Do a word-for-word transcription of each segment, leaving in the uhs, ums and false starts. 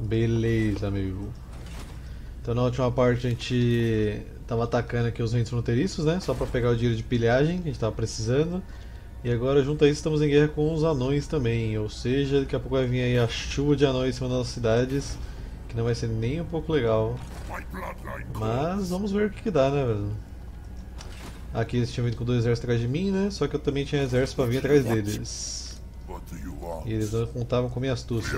Beleza, amigo. Então na última parte a gente tava atacando aqui os ventos fronteiriços, né? Só pra pegar o dinheiro de pilhagem que a gente tava precisando. E agora junto a isso estamos em guerra com os anões também. Ou seja, daqui a pouco vai vir aí a chuva de anões em cima das nossas cidades. Que não vai ser nem um pouco legal. Mas vamos ver o que, que dá, né, velho? Aqui eles tinham vindo com dois exércitos atrás de mim, né? Só que eu também tinha exército pra vir atrás deles. E eles não contavam com minha astúcia.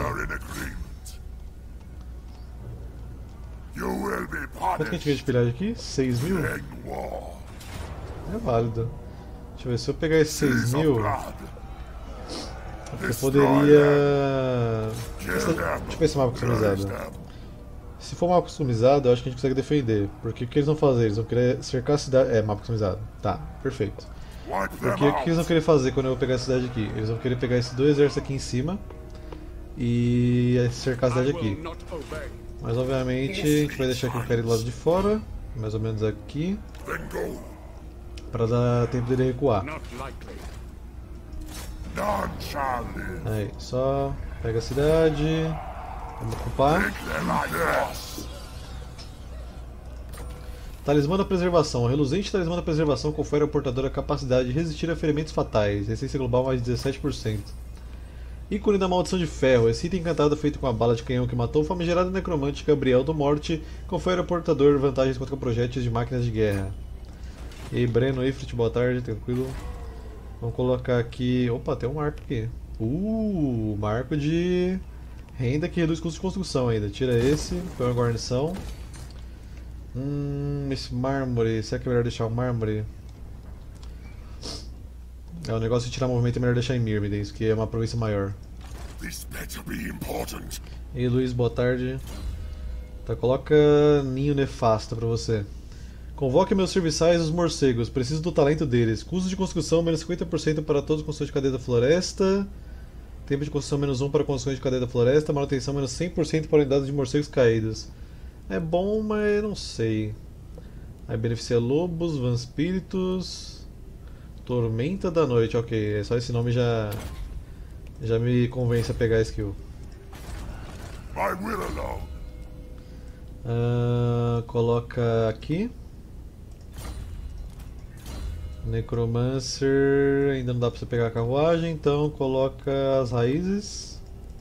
Quanto que a gente ganha de pilhagem aqui? seis mil? É válido. Deixa eu ver, se eu pegar esses seis mil, eu poderia... Deixa eu ver esse mapa customizado. Se for mapa customizado, eu acho que a gente consegue defender. Porque o que eles vão fazer? Eles vão querer cercar a cidade... É, mapa customizado. Tá, perfeito. Porque o que eles vão querer fazer quando eu pegar a cidade aqui? Eles vão querer pegar esses dois exércitos aqui em cima e cercar a cidade aqui. Mas obviamente a gente vai deixar aqui o cara do lado de fora, mais ou menos aqui, para dar tempo dele recuar. Aí, só pega a cidade, vamos ocupar. Talismã da Preservação. O reluzente Talismã da Preservação confere ao portador a capacidade de resistir a ferimentos fatais, resistência global mais dezessete por cento. Ícone da Maldição de Ferro. Esse item encantado feito com a bala de canhão que matou o famigerado necromante Gabriel do Morte confere ao portador vantagens contra projéteis de máquinas de guerra. E aí, Breno, Ifrit, boa tarde, tranquilo. Vamos colocar aqui... Opa, tem um marco aqui. Uh, marco de renda que reduz custo de construção ainda. Tira esse, põe uma guarnição. Hum, esse mármore, será que é melhor deixar o mármore? É, o negócio de tirar movimento é melhor deixar em Myrmidens, que é uma província maior. E aí, Luiz, boa tarde. Tá, coloca ninho nefasto pra você. Convoque meus serviçais os morcegos, preciso do talento deles. Custo de construção menos cinquenta por cento para todas as construções de cadeia da floresta. Tempo de construção menos um para construções de cadeia da floresta. Manutenção menos cem por cento para unidades de morcegos caídos. É bom, mas não sei. Aí beneficia lobos, vampiros... Tormenta da Noite, ok. Só esse nome já já me convence a pegar a skill. Uh, coloca aqui. Necromancer, ainda não dá pra você pegar a carruagem, então coloca as raízes.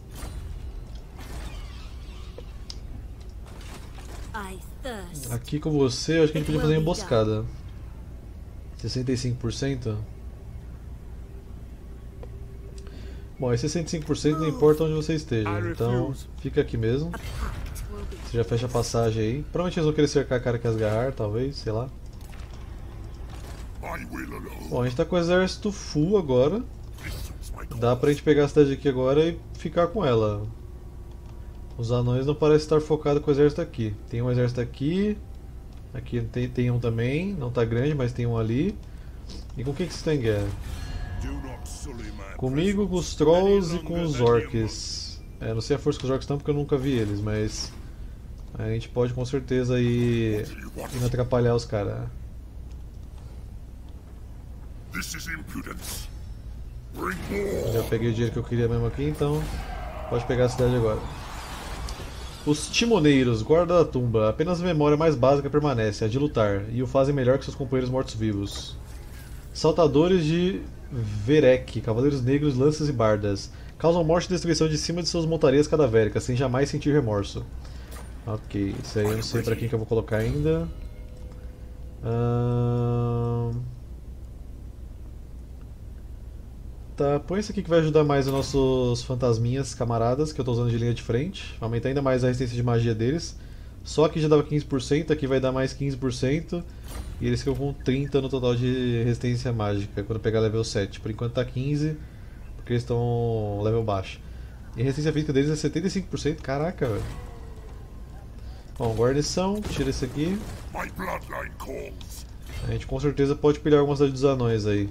Aqui com você, eu acho que a gente podia fazer uma emboscada. sessenta e cinco por cento? Bom, esse sessenta e cinco por cento não importa onde você esteja, então fica aqui mesmo. Você já fecha a passagem aí. Provavelmente eles vão querer cercar a cara que asgarrar, talvez, sei lá. Bom, a gente tá com o exército full agora. Dá pra gente pegar a cidade aqui agora e ficar com ela. Os anões não parecem estar focados com o exército aqui. Tem um exército aqui. Aqui tem, tem um também, não tá grande, mas tem um ali. E com quem que você está em guerra? Comigo, com os Trolls e com os Orcs. É, não sei a força que os Orcs estão porque eu nunca vi eles, mas a gente pode com certeza ir, ir não atrapalhar os caras. Já peguei o dinheiro que eu queria mesmo aqui, então pode pegar a cidade agora. Os Timoneiros, guarda da tumba, apenas a memória mais básica permanece, a de lutar, e o fazem melhor que seus companheiros mortos-vivos. Saltadores de Verek, cavaleiros negros, lanças e bardas, causam morte e destruição de cima de suas montarias cadavéricas, sem jamais sentir remorso. Ok, isso aí eu não sei pra quem que eu vou colocar ainda. Ahn... Tá, põe esse aqui que vai ajudar mais os nossos fantasminhas camaradas, que eu tô usando de linha de frente. Aumentar ainda mais a resistência de magia deles. Só aqui já dava quinze por cento, aqui vai dar mais quinze por cento. E eles ficam com trinta no total de resistência mágica, quando pegar level sete. Por enquanto tá quinze, porque eles estão level baixo. E a resistência física deles é setenta e cinco por cento, caraca, velho. Bom, guarnição, tira esse aqui. A gente com certeza pode pilhar alguma cidade dos anões aí.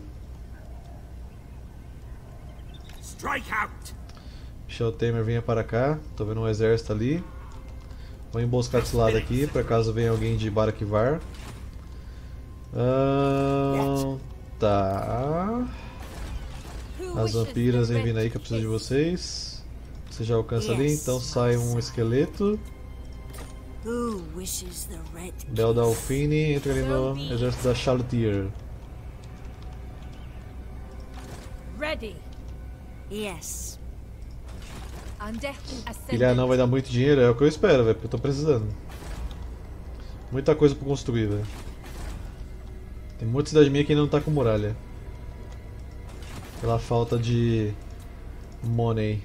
Michel Temer venha para cá, tô vendo um exército ali. Vou emboscar desse lado aqui, por caso venha alguém de Barakivar. Ah, tá. As vampiras vêm vindo aí que eu preciso de vocês. Vocês Você já alcança ali, então sai um esqueleto. Bel Dalfini entra ali no exército da Chalutier. Ready. Yes. Ele não vai dar muito dinheiro, é o que eu espero, velho, porque eu tô precisando. Muita coisa pra construir, velho. Tem muita cidade minha que ainda não tá com muralha. Pela falta de money.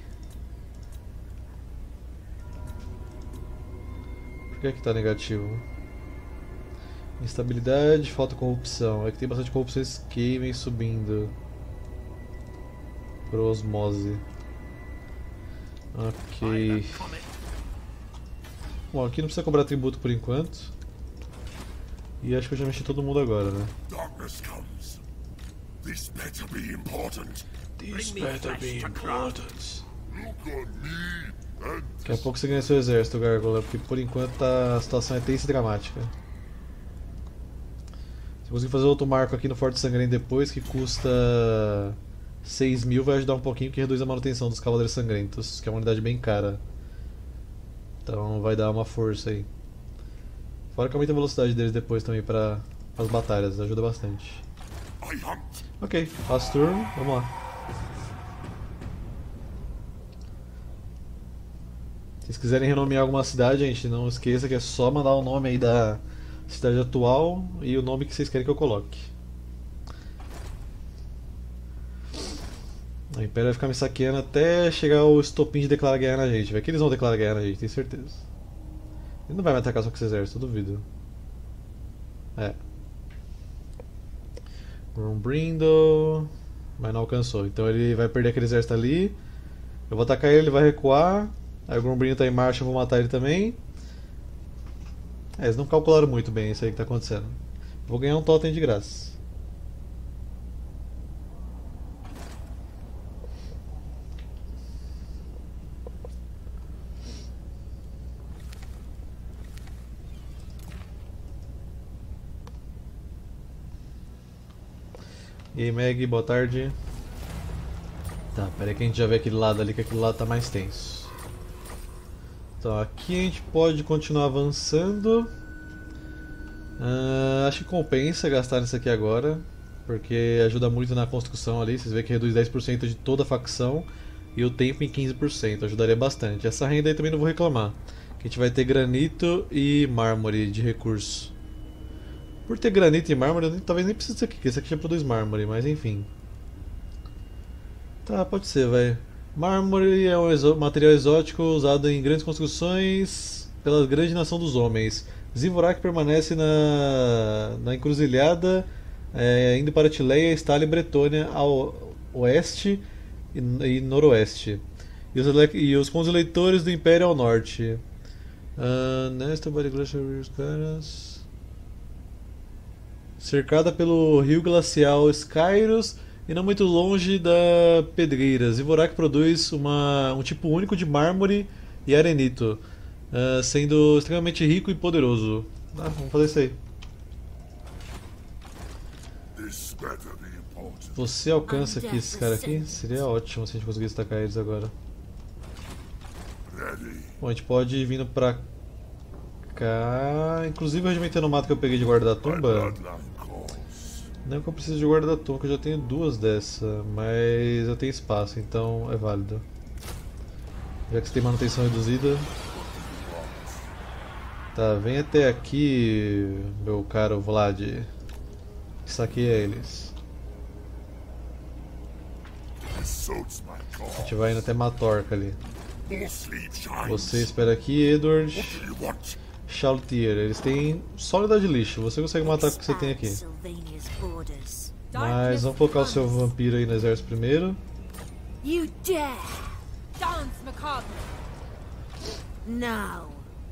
Por que é que tá negativo? Instabilidade, falta corrupção. É que tem bastante corrupção, eles queimem subindo. Por osmose. Ok. Bom, aqui não precisa cobrar tributo por enquanto. E acho que eu já mexi todo mundo agora, né? This better be important. This better be important. Look on me and Daqui a pouco você ganha seu exército, Gárgula, porque por enquanto tá, a situação é tensa e dramática. Se conseguir fazer outro marco aqui no Forte Sangrento depois, que custa seis mil, vai ajudar um pouquinho, que reduz a manutenção dos Cavaleiros Sangrentos, que é uma unidade bem cara. Então vai dar uma força aí. Fora que aumenta a velocidade deles depois também para as batalhas, ajuda bastante. I hunt. Ok, passo turno, vamos lá. Se vocês quiserem renomear alguma cidade, gente, não esqueça que é só mandar o nome aí da cidade atual e o nome que vocês querem que eu coloque. O Império vai ficar me saqueando até chegar o estopim de declarar guerra na gente. Vai que eles vão declarar guerra na gente, tenho certeza. Ele não vai me atacar só com esse exército, eu duvido. É. Grumbrindle. Mas não alcançou. Então ele vai perder aquele exército ali. Eu vou atacar ele, ele vai recuar. Aí o Grumbrindle tá em marcha, eu vou matar ele também. É, eles não calcularam muito bem isso aí que tá acontecendo. Vou ganhar um totem de graça. E aí, Meg, boa tarde. Tá, pera aí que a gente já vê aquele lado ali, que aquele lado tá mais tenso. Então aqui a gente pode continuar avançando. Uh, acho que compensa gastar nisso aqui agora, porque ajuda muito na construção ali. Vocês veem que reduz dez por cento de toda a facção e o tempo em quinze por cento, ajudaria bastante. Essa renda aí também não vou reclamar, que a gente vai ter granito e mármore de recurso. Por ter granito e mármore, eu talvez nem precise disso aqui, porque esse aqui já produz mármore, mas enfim. Tá, pode ser, vai. Mármore é um exo material exótico usado em grandes construções pela grande nação dos homens. Zivorak permanece na, na encruzilhada, é, indo para Tileia, Estália e Bretônia ao oeste e, e noroeste. E os, e os com os eleitores do Império ao norte. Uh, Nesta caras. Cercada pelo rio glacial Skyros e não muito longe da Pedreira. Zivorak produz uma, um tipo único de mármore e arenito, uh, sendo extremamente rico e poderoso. Ah, vamos fazer isso aí. this better be important. Você alcança aqui esses caras aqui? Seria ótimo se a gente conseguisse atacar eles agora. Ready. Bom, a gente pode ir vindo pra cá. Inclusive o regimento mato que eu peguei de guarda da tumba. Bloodline calls. Não é que eu preciso de guarda da tumba, que eu já tenho duas dessa, mas eu tenho espaço, então é válido. Já que você tem manutenção reduzida. Tá, vem até aqui, meu caro Vlad. Saqueia eles. This suits my A cause. gente vai indo até Matorca ali. More sleep shines. Você espera aqui, Edward. What do you want? Chalutier, eles têm sólida de lixo, você consegue matar com o que você tem aqui. Sylvania's borders. Mas vamos colocar o seu vampiro aí no exército primeiro. You dare! Dance macabre. No.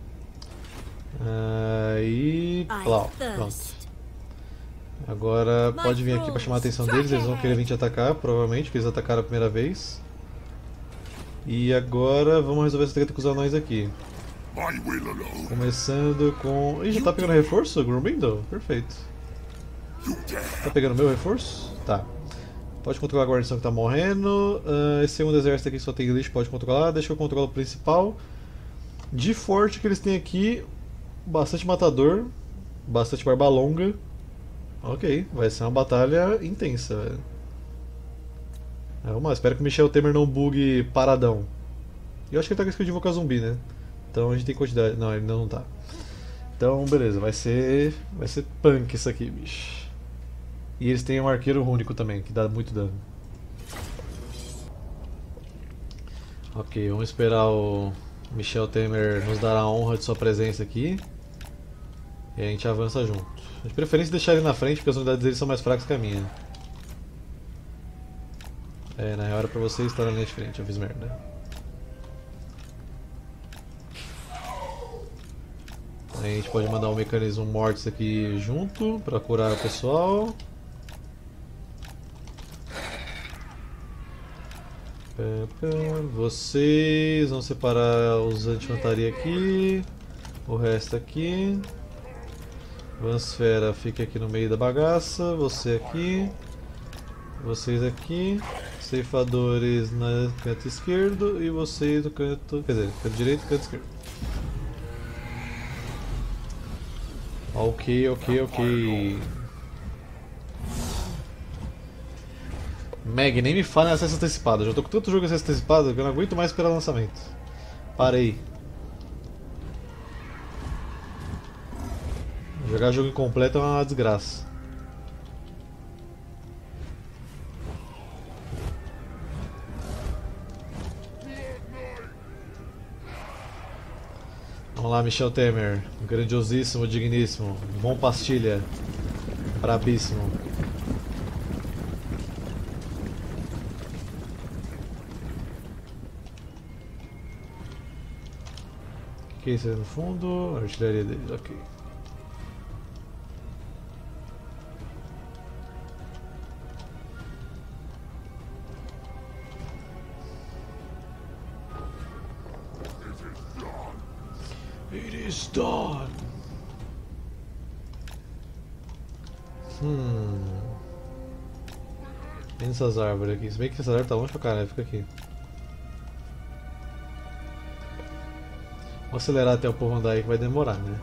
Aí. I Plau, pronto. thirst. Agora pode vir aqui pra chamar a atenção deles, eles vão querer vir te atacar, provavelmente, porque eles atacaram a primeira vez. E agora vamos resolver essa treta com os anões aqui. My will alone. Começando com. Ih, já tá pegando reforço, Grumbrindle? Perfeito. You dare. Tá pegando meu reforço? Tá. Pode controlar a guarnição que tá morrendo. Uh, esse segundo exército aqui só tem lixo, pode controlar. Deixa eu controlar o principal. De forte que eles têm aqui, bastante matador, bastante barba longa. Ok, vai ser uma batalha intensa, velho. É, vamos lá, espero que o Michel Temer não bugue paradão. Eu acho que ele tá com skill de invocar zumbi, né? Então a gente tem quantidade. Não, ele ainda não tá. Então, beleza, vai ser. Vai ser punk isso aqui, bicho. E eles têm um arqueiro único também, que dá muito dano. Ok, vamos esperar o Michel Temer nos dar a honra de sua presença aqui. E a gente avança junto. De preferência deixar ele na frente, porque as unidades dele são mais fracas que a minha. É, na real era pra você estar na linha de frente, eu fiz merda. Aí a gente pode mandar um mecanismo mortis aqui junto pra curar o pessoal. Vocês vão separar os anti-infantaria aqui, o resto aqui. Vansfera fica aqui no meio da bagaça, você aqui, vocês aqui, ceifadores no canto esquerdo e vocês no canto, quer dizer, canto direito e canto esquerdo. Ok, ok, ok. Meg, nem me fala em acesso antecipado. Eu já tô com tanto jogo em acesso antecipado que eu não aguento mais esperar o lançamento. Parei. Jogar jogo incompleto é uma desgraça. Vamos lá, Michel Temer. Grandiosíssimo, digníssimo. Bom pastilha. Brabíssimo. O que é isso aí no fundo? A artilharia deles, ok. It is done. Hum. Tem essas árvores aqui. Se bem que essa árvore tá longe pra caralho, fica aqui. Vou acelerar até o povo andar aí que vai demorar, né?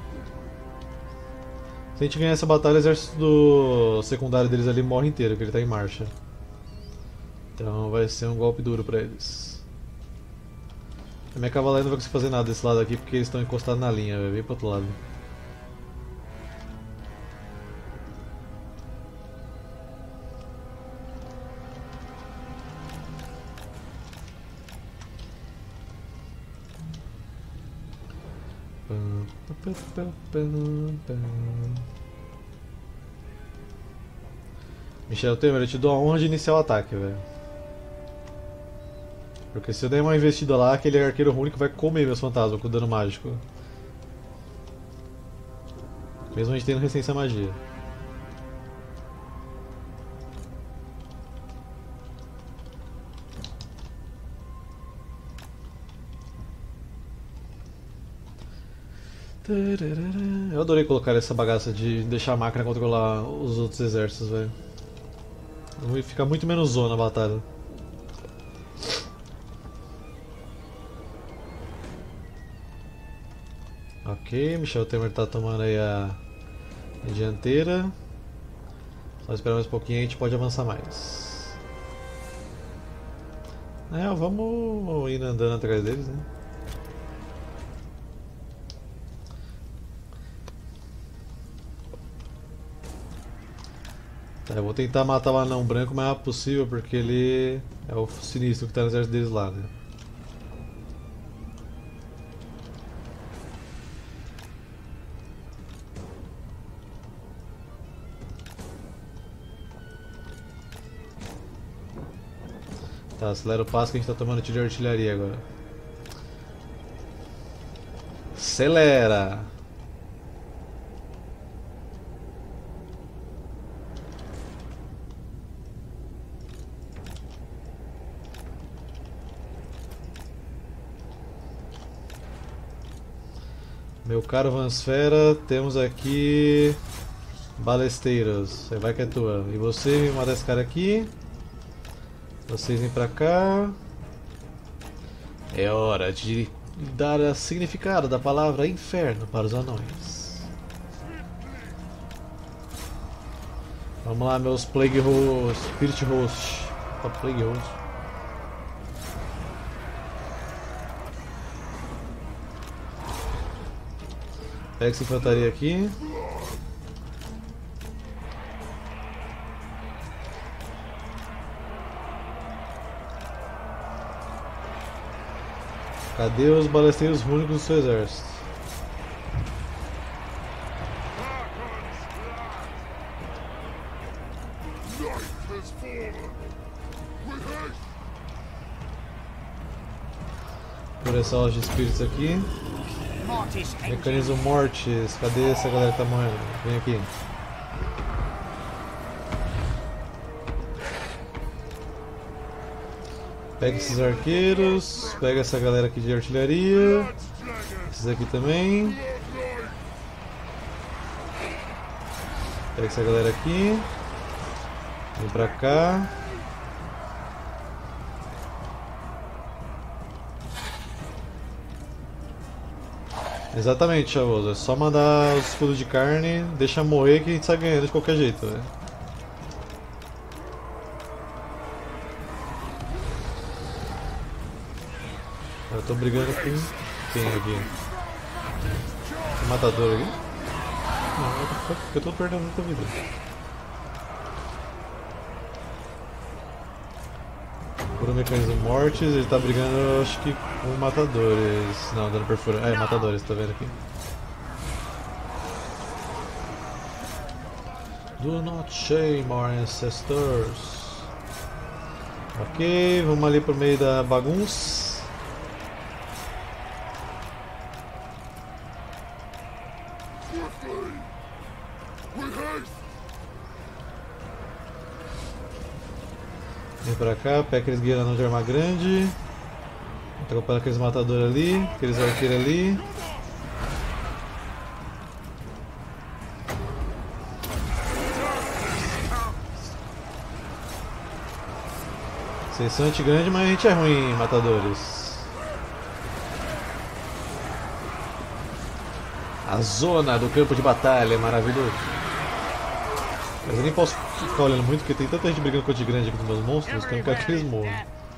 Se a gente ganhar essa batalha, o exército do secundário deles ali morre inteiro, porque ele tá em marcha. Então vai ser um golpe duro pra eles. A minha cavalaria não vai conseguir fazer nada desse lado aqui porque eles estão encostados na linha, vai vir pro outro lado. Michel Temer, eu te dou a honra de iniciar o ataque, velho. Porque se eu der uma investida lá, aquele arqueiro único vai comer meus fantasmas com dano mágico. Mesmo a gente tendo resistência à magia. Eu adorei colocar essa bagaça de deixar a máquina controlar os outros exércitos, velho. Vai ficar muito menos zona a batalha. Ok, Michel Temer tá tomando aí a, a dianteira. Só esperar mais um pouquinho e a gente pode avançar mais. É, vamos ir andando atrás deles, né? Tá, eu vou tentar matar o anão branco o mais rápido possível porque ele é o sinistro que tá no exército deles lá, né? Tá, acelera o passo que a gente tá tomando tiro de artilharia agora. Acelera! Meu caro Vansfera, temos aqui balesteiros. Você vai que é tua. E você me mata esse cara aqui. Vocês vêm pra cá. É hora de dar o significado da palavra inferno para os anões. Vamos lá, meus Plague Host, Spirit Host. Opa, Plague Host. Pega essa infantaria aqui. Cadê os balesteiros rúnicos do seu exército? Por essa aula de espíritos aqui. Mecanismo Mortis. Cadê essa galera que tá morrendo? Vem aqui. Pega esses arqueiros, pega essa galera aqui de artilharia, esses aqui também. Pega essa galera aqui, vem pra cá. Exatamente, chavoso, é só mandar os escudos de carne, deixa morrer que a gente sai ganhando de qualquer jeito, né? Eu tô brigando com quem aqui? Tem matador aqui? Não, eu tô perdendo muita vida. Por um mecanismo mortes, ele tá brigando acho que com matadores. Não, dando perfura. Ah, é matadores, tá vendo aqui? Do not shame our ancestors. Ok, vamos ali pro meio da bagunça. Vem pra cá, pega aqueles guerreiros de arma grande. Tá acompanhando aqueles matadores ali, aqueles arqueiros ali. Vocês são anti-grande, mas a gente é ruim, matadores. A zona do campo de batalha é maravilhoso. Mas eu nem posso ficar olhando muito porque tem tanta gente brigando com o grande aqui dos meus monstros que eu não quero que eles morram.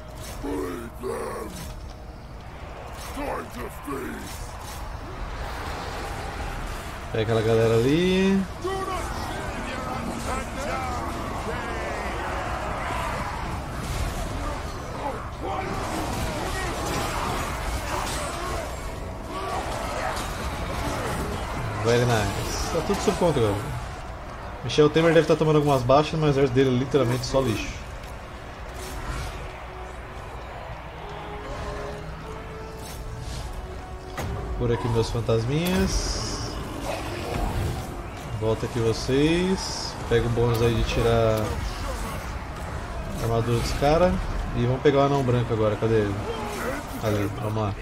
Pega aquela galera ali. Very nice. Tá tudo sob controle. Michel Temer deve estar tomando algumas baixas, mas o exército dele é literalmente só lixo. Por aqui meus fantasminhas. Volta aqui vocês. Pega o bônus aí de tirar a armadura dos caras. E vamos pegar o anão branco agora, cadê ele? Ali, vamos lá.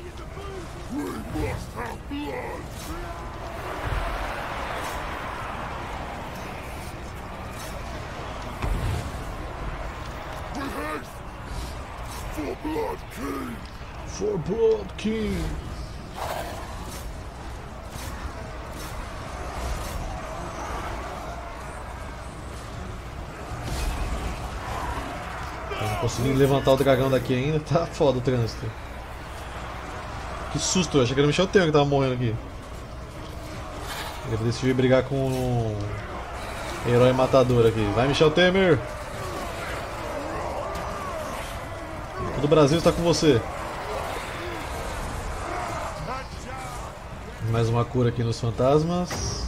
For Blood King! For Blood King! Eu não consegui levantar o dragão daqui ainda, tá foda o trânsito. Que susto, eu achei que era o Michel Temer que tava morrendo aqui. Ele decidiu brigar com um herói matador aqui. Vai, Michel Temer! Todo o Brasil está com você. Mais uma cura aqui nos fantasmas.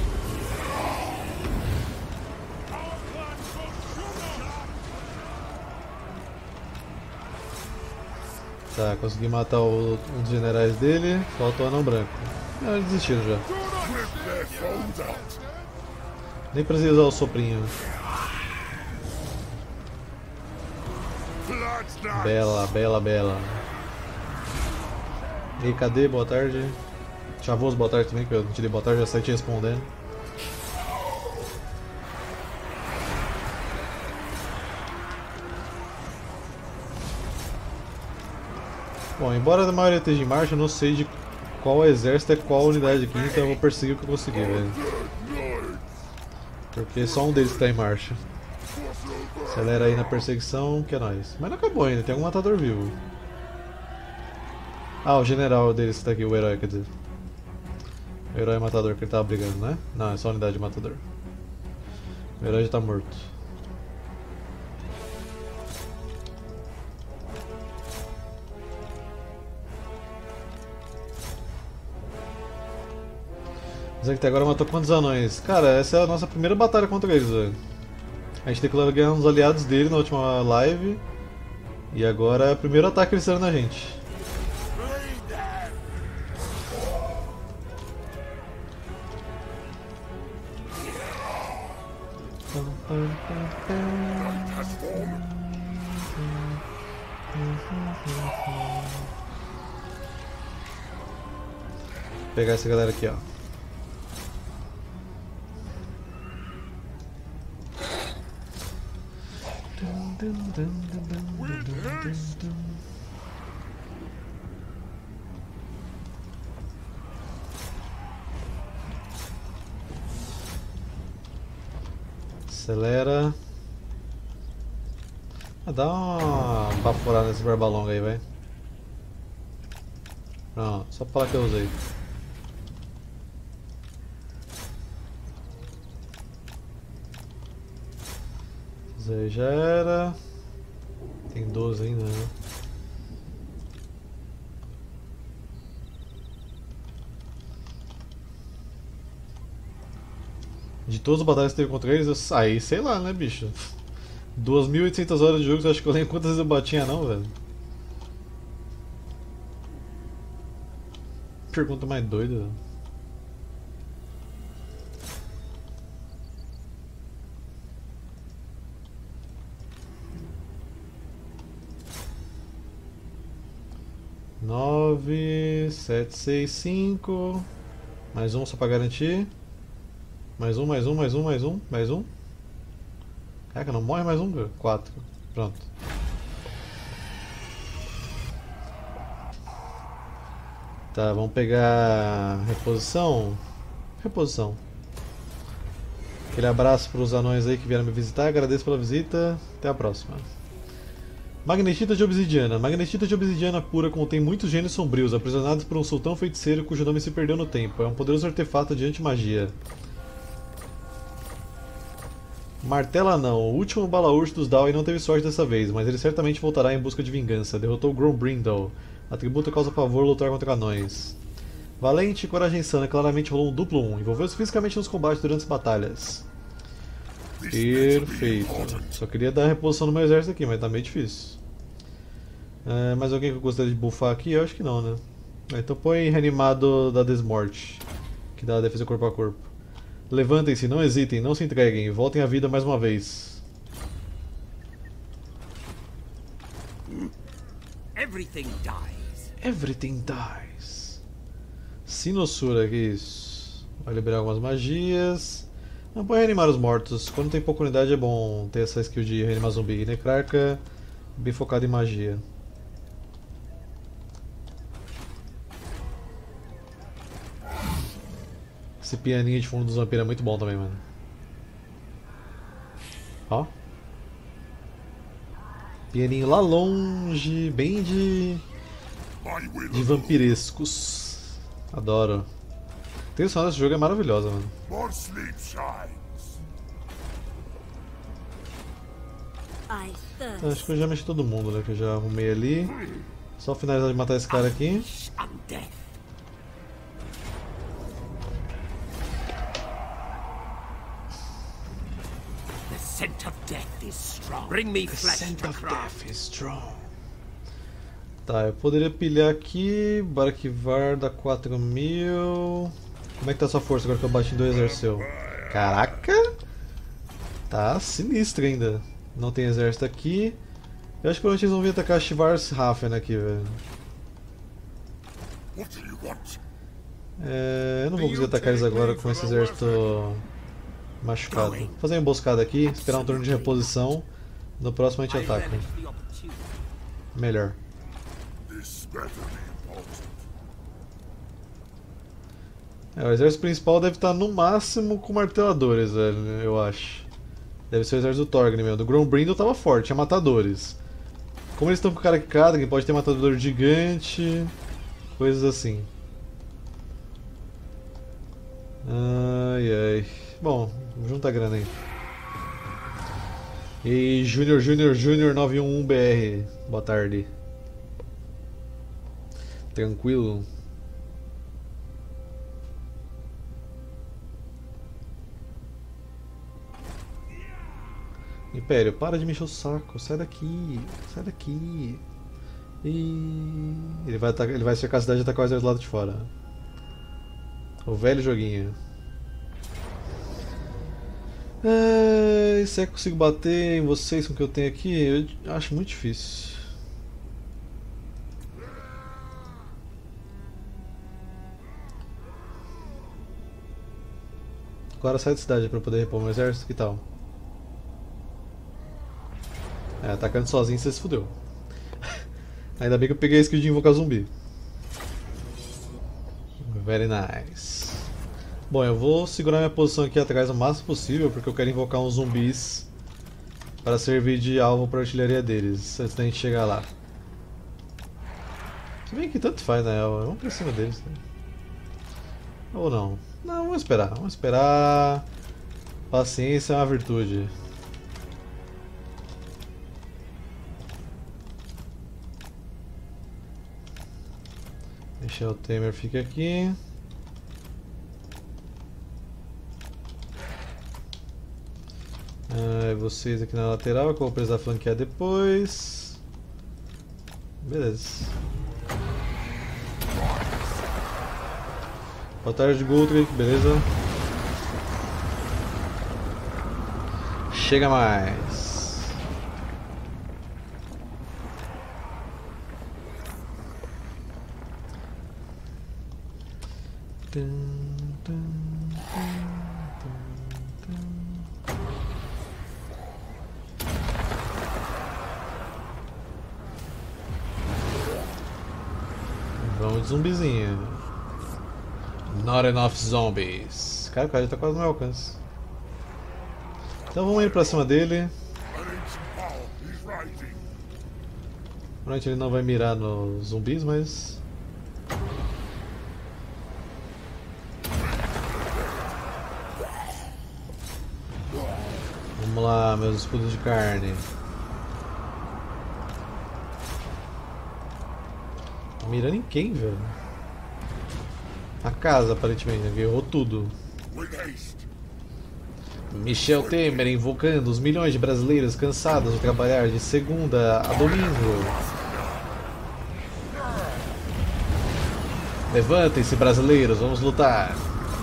Tá, consegui matar o, um dos generais dele. Falta o anão branco. Ah, eles desistiram já. Nem precisei usar o soprinho. Bela, bela, bela. E aí, cadê? Boa tarde. Chavoso, boa tarde também, que eu não te dei boa tarde, já saí te respondendo. Bom, embora a maioria esteja em marcha, eu não sei de qual exército é qual unidade aqui, então eu vou perseguir o que eu conseguir, velho. Porque só um deles está em marcha. Acelera aí na perseguição, que é nóis. Mas não acabou ainda, tem um matador vivo. Ah, o general deles está aqui, o herói, quer dizer. O herói matador que ele tava brigando, né? Não, é só a unidade de matador. O herói já tá morto. Mas é que até agora matou quantos anões? Cara, essa é a nossa primeira batalha contra eles, velho. A gente declarou ganhar uns aliados dele na última live. E agora é o primeiro ataque que eles fizeram na gente. Vou pegar essa galera aqui, ó. Acelera. Ah, dá uma baforada nesse barba longa aí, vai. Pronto, só pra falar que eu usei. Isso aí já era. Tem doze ainda, né? De todas as batalhas que teve contra eles, eu saí, sei lá, né, bicho? duas mil e oitocentas horas de jogo, você acha que eu lembro quantas vezes eu batinha não, velho? Pergunta mais doida, velho. nove, sete, seis, cinco. Mais um só pra garantir. Mais um, mais um, mais um, mais um, mais um. Caraca, não morre mais um, cara. quatro. Pronto. Tá, vamos pegar reposição. Reposição. Aquele abraço para os anões aí que vieram me visitar. Agradeço pela visita. Até a próxima. Magnetita de obsidiana. Magnetita de obsidiana pura contém muitos gênios sombrios, aprisionados por um sultão feiticeiro cujo nome se perdeu no tempo. É um poderoso artefato de anti-magia. Martela não. O último balaúrcio dos Dawi não teve sorte dessa vez, mas ele certamente voltará em busca de vingança. Derrotou Grombrindle. Atributo causa pavor lutar contra anões. Valente e coragem insana. Claramente rolou um duplo um. Envolveu-se fisicamente nos combates durante as batalhas. Perfeito. Só queria dar reposição no meu exército aqui, mas tá meio difícil. É, mais alguém que eu gostaria de buffar aqui? Eu acho que não, né? Então põe reanimado da Desmorte, que dá defesa corpo a corpo. Levantem-se, não hesitem, não se entreguem, voltem à vida mais uma vez. Everything dies. Everything dies. Sinosura, que isso? Vai liberar algumas magias. Não pode reanimar os mortos. Quando tem pouca unidade é bom ter essa skill de reanimar zumbi. Necrarca, bem focado em magia. Esse pianinho de fundo dos vampiros é muito bom também, mano. Ó. Pianinho lá longe, bem de... de vampirescos. Adoro. A trilha sonora desse jogo é maravilhosa, mano. More sleep shines. I thirst. Acho que eu já mexi todo mundo, né? Que eu já arrumei ali. Só finalizar de matar esse cara aqui. Undeath. The scent of death is strong. Bring me flesh to craft. Is strong. Tá, eu poderia pilhar aqui. Bora arquivar, dá quatro mil. Como é que tá a sua força agora que eu bati em dois exércitos? Caraca! Tá sinistro ainda. Não tem exército aqui. Eu acho que provavelmente eles vão vir atacar Schwarzhafen aqui, velho. What do you want? É, eu não vou conseguir atacar eles agora com esse exército machucado. Vou fazer uma emboscada aqui, esperar um turno de reposição. No próximo a gente ataca. Melhor. This Better be important. É, o exército principal deve estar no máximo com marteladores, velho, eu acho. Deve ser o exército do Thorgrim mesmo. Do Grombrindle tava forte, tinha matadores. Como eles estão com cara cada, quem pode ter matador gigante, coisas assim. Ai ai. Bom, junta a grana aí. E Júnior, Júnior, Júnior nove um um B R. Boa tarde. Tranquilo? Império, para de me encher o saco, sai daqui, sai daqui. E ele vai atacar, ele vai cercar a cidade e atacar o exército do lado de fora. O velho joguinho. É, se é que eu consigo bater em vocês com o que eu tenho aqui, eu acho muito difícil. Agora sai da cidade para poder repor meu exército, que tal? É, atacando sozinho você se fudeu. Ainda bem que eu peguei a skill de invocar zumbi. Very nice. Bom, eu vou segurar minha posição aqui atrás o máximo possível, porque eu quero invocar uns zumbis para servir de alvo para a artilharia deles, antes da gente chegar lá. Se bem que tanto faz, né? Vamos pra cima deles. Né? Ou não? Não, vamos esperar. Vamos esperar. Paciência é uma virtude. Deixa o Temer fica aqui. Ah, vocês aqui na lateral, que eu vou precisar flanquear depois. Beleza. Boa tarde, Guthrie, beleza? Chega mais. Vamos de zumbizinho. Not enough zombies. Cara, o cara já tá quase no meu alcance. Então vamos ir pra cima dele. Provavelmente ele não vai mirar nos zumbis, mas... Vamos lá, meus escudos de carne. Tá mirando em quem, velho? A casa, aparentemente, né? Errou tudo. Michel Temer invocando os milhões de brasileiros cansados de trabalhar de segunda a domingo. Levantem-se, brasileiros, vamos lutar.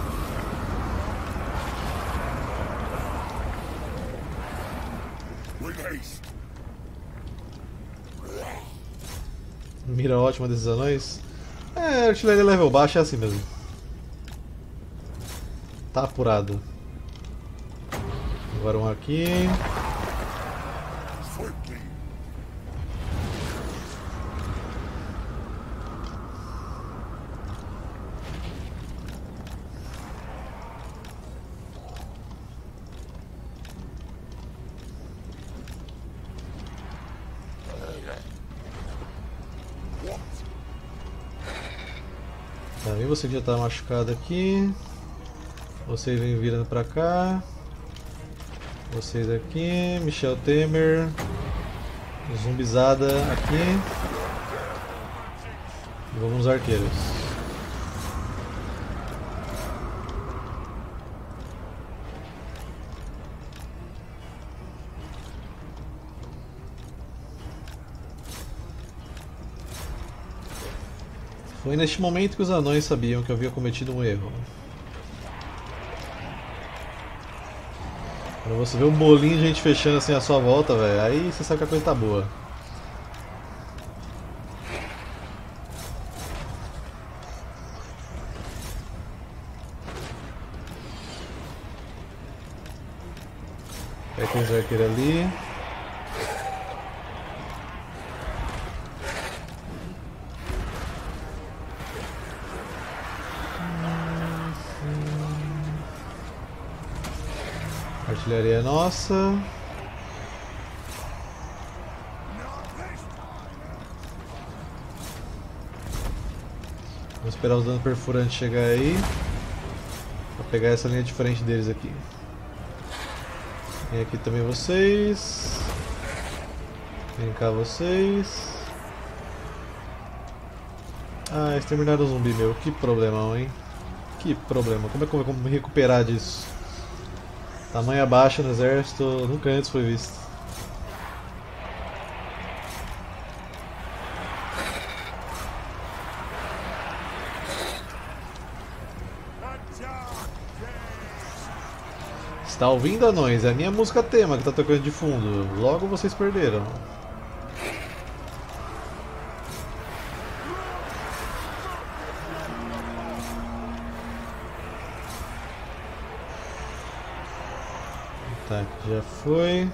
Mira ótima desses anões. É, artilharia level baixo é assim mesmo. Tá apurado. Agora um aqui. Tá, e você que já tá machucado aqui. Vocês vêm virando pra cá. Vocês aqui, Michel Temer. Zumbizada aqui. E vamos nos arqueiros. Foi neste momento que os anões sabiam que eu havia cometido um erro. Quando você vê um bolinho de gente fechando assim a sua volta, velho, aí você sabe que a coisa tá boa. Pega aqueles arqueiros ali. Artilharia é nossa. Vamos esperar os danos perfurantes chegar aí. Vou pegar essa linha de frente deles aqui. Vem aqui também vocês. Vem cá vocês. Ah, exterminaram o zumbi, meu. Que problemão, hein? Que problema. Como é que eu vou me recuperar disso? Tamanho abaixo no exército, nunca antes foi visto. Está ouvindo, anões? É a minha música tema que está tocando de fundo. Logo vocês perderam. Tá, aqui já foi.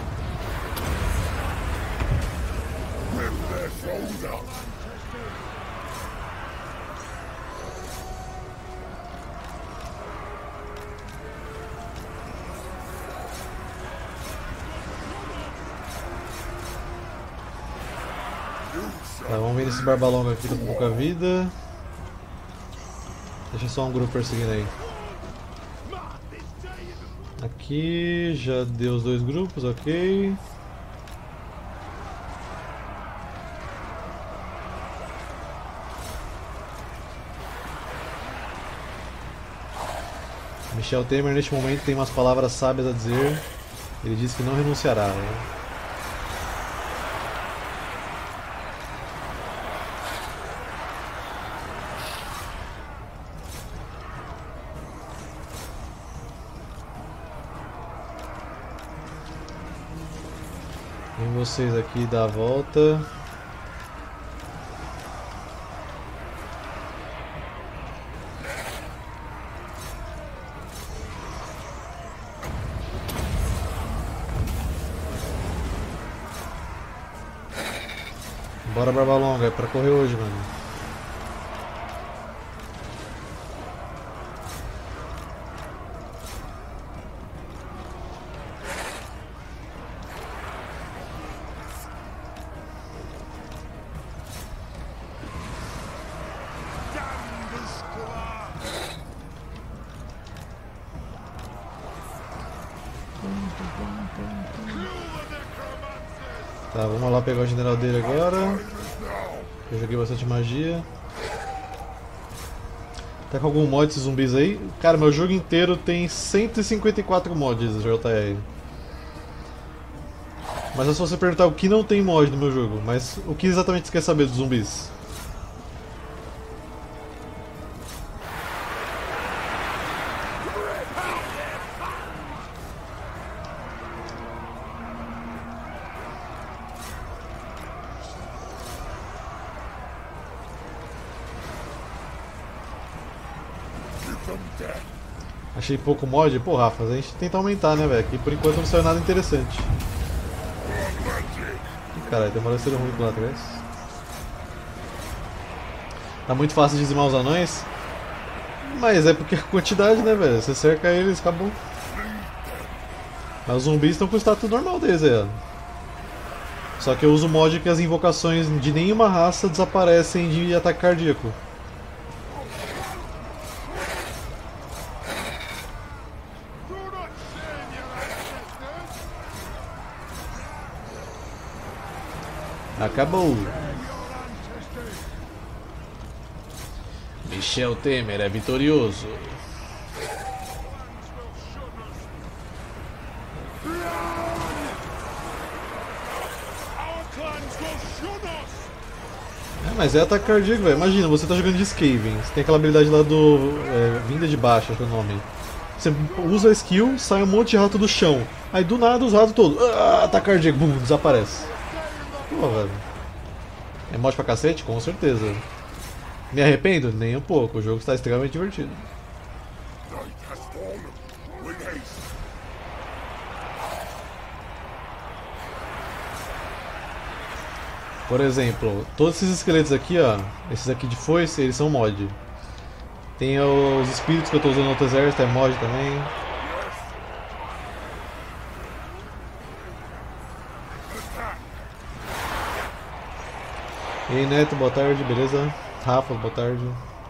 Tá, vamos ver esse barbalonga aqui, tá com pouca vida. Deixa só um grupo perseguindo aí. Aqui já deu os dois grupos, ok. Michel Temer neste momento tem umas palavras sábias a dizer. Ele diz que não renunciará, né? Vem vocês aqui dar a volta. Bora, barba longa, é pra correr hoje, mano. Tá, vamos lá pegar o general dele agora. Eu joguei bastante magia. Tá com algum mod esses zumbis aí? Cara, meu jogo inteiro tem cento e cinquenta e quatro mods, J R. Mas é só você perguntar o que não tem mod no meu jogo. Mas o que exatamente você quer saber dos zumbis? Achei pouco mod? Pô, Rafa, a gente tenta aumentar, né, velho? Que por enquanto não saiu nada interessante. Ih, caralho, tem uma lanceira ruim lá atrás. Tá muito fácil de dizimar os anões. Mas é porque a quantidade, né, velho? Você cerca eles, acabou. Mas os zumbis estão com o status normal deles aí, ó. Só que eu uso mod que as invocações de nenhuma raça desaparecem de ataque cardíaco. Acabou. Michel Temer é vitorioso. É, mas é ataque cardíaco, velho. Imagina, você tá jogando de Skaven. Você tem aquela habilidade lá do é, vinda de baixo, acho que é o nome. Você usa a skill, sai um monte de rato do chão. Aí do nada os ratos todos. Ah, ataque cardíaco, bum, desaparece. Pô, velho. É mod pra cacete? Com certeza. Me arrependo? Nem um pouco. O jogo está extremamente divertido. Por exemplo, todos esses esqueletos aqui, ó. Esses aqui de foice, eles são mod. Tem os espíritos que eu estou usando no outro exército, é mod também. E aí, Neto, boa tarde, beleza? Rafa, boa tarde.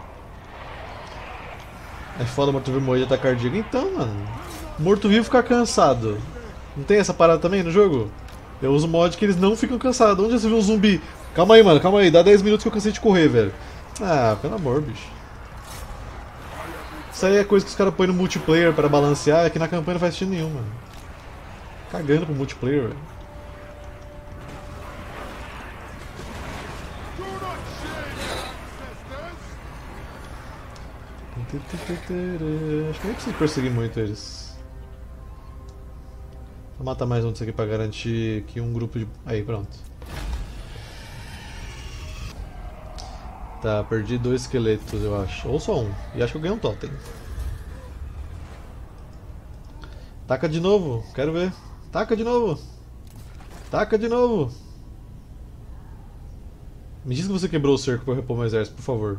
É foda morto-vivo morrer de ataque cardíaco. Então, mano, morto-vivo ficar cansado. Não tem essa parada também no jogo? Eu uso mod que eles não ficam cansados. Onde você viu um zumbi? Calma aí, mano, calma aí. Dá dez minutos que eu cansei de correr, velho. Ah, pelo amor, bicho. Isso aí é coisa que os caras põem no multiplayer pra balancear, é que na campanha não faz sentido nenhum, mano. Cagando pro multiplayer, velho. Acho que nem preciso perseguir muito eles. Vou matar mais um disso aqui pra garantir que um grupo de... Aí, pronto. Tá, perdi dois esqueletos, eu acho. Ou só um. E acho que eu ganhei um totem. Taca de novo, quero ver. Taca de novo. Taca de novo. Me diz que você quebrou o cerco pra eu repor meu exército, por favor.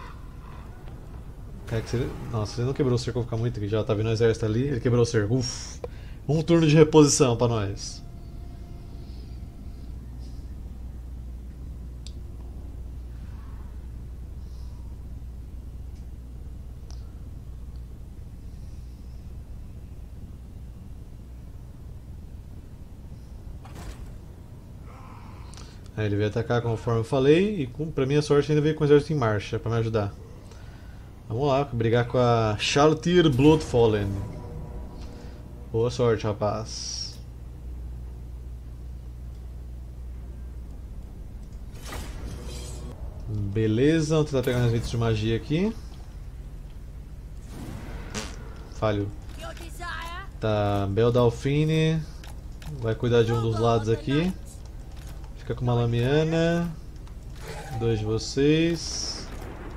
É que você... Nossa, ele não quebrou o cerco, eu vou ficar muito aqui. Já tá vindo o exército ali, ele quebrou o cerco. Uff. Um turno de reposição pra nós. Aí ele veio atacar conforme eu falei, e com, pra minha sorte ainda veio com o exército em marcha pra me ajudar. Vamos lá, brigar com a Shaltir Bloodfallen. Boa sorte, rapaz. Beleza, vamos tentar pegar uns itens de magia aqui. Falho. Tá, Beldalfine vai cuidar de um dos lados aqui. Fica com uma lamiana. Dois de vocês.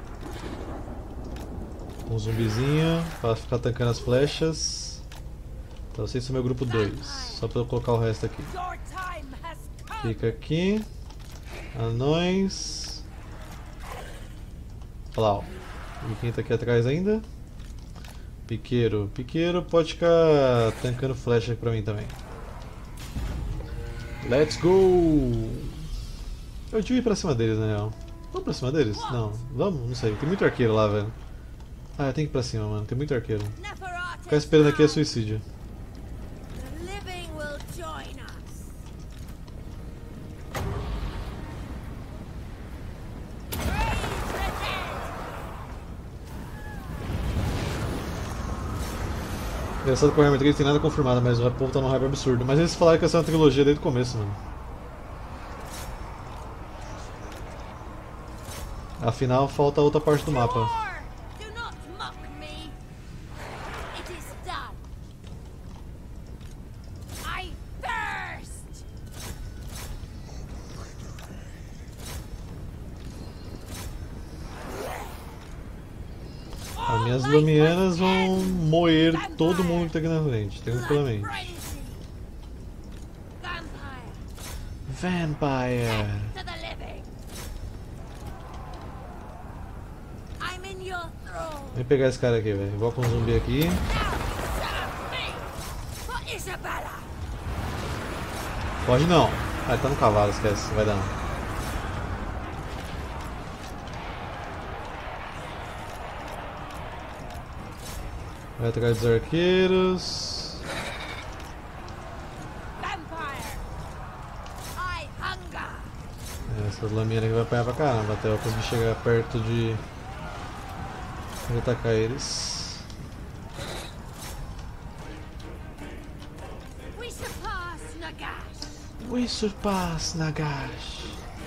Um zumbizinho para ficar tancando as flechas. Então vocês são meu grupo dois. Só para eu colocar o resto aqui. Fica aqui. Anões. Olha lá, ó. E quem tá aqui atrás ainda? Piqueiro. Piqueiro pode ficar tancando flecha aqui pra mim também. Let's go! Eu devia ir pra cima deles, na real. Vamos pra cima deles? Não. Vamos? Não sei. Tem muito arqueiro lá, velho. Ah, eu tenho que ir pra cima, mano. Tem muito arqueiro. Ficar esperando aqui é suicídio. Engraçado que o Warhammer três tem nada confirmado, mas o povo tá num hype absurdo. Mas eles falaram que essa é uma trilogia desde o começo, mano. Afinal, falta outra parte do mapa. As minhas lamianas vão moer todo mundo que tá aqui na frente, tranquilamente. Vampire! Vem pegar esse cara aqui, velho. Invoca um zumbi aqui. Pode não. Ah, ele tá no cavalo, esquece. Vai dar não. Vai atrás dos arqueiros. Essas laminas aqui vai apanhar pra caramba até eu conseguir chegar perto de... de atacar eles. We surpass Nagash.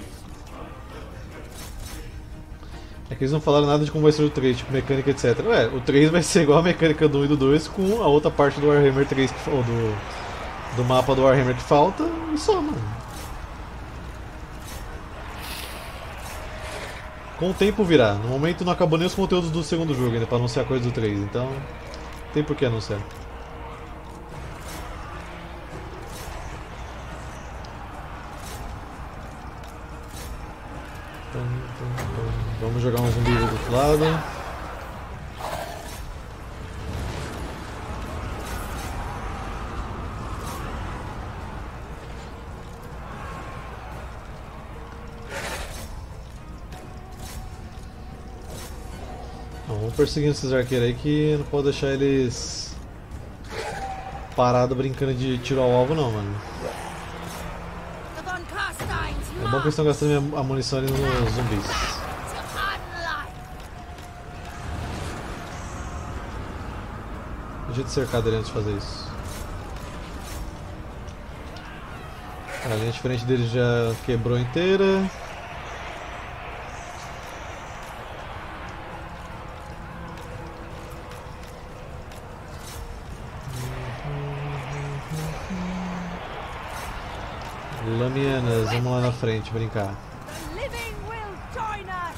É que eles não falaram nada de como vai ser o três, tipo mecânica, etcétera. Ué, o três vai ser igual a mecânica do um e do dois com a outra parte do Warhammer três, que, ou do, do mapa do Warhammer que falta, e só, mano. Com o tempo virá. No momento não acabou nem os conteúdos do segundo jogo ainda pra anunciar coisa do três, então não tem por que anunciar. Vamos jogar um zumbi do outro lado. Então, vamos perseguindo esses arqueiros aí que não pode deixar eles parados brincando de tiro ao alvo não, mano. The Von Carsteins É bom que eles estão gastando a munição ali nos zumbis. to harden life. A gente cercar dele antes de fazer isso. A linha de frente dele já quebrou inteira. Lamianas, vamos lá na frente brincar. The living will join us.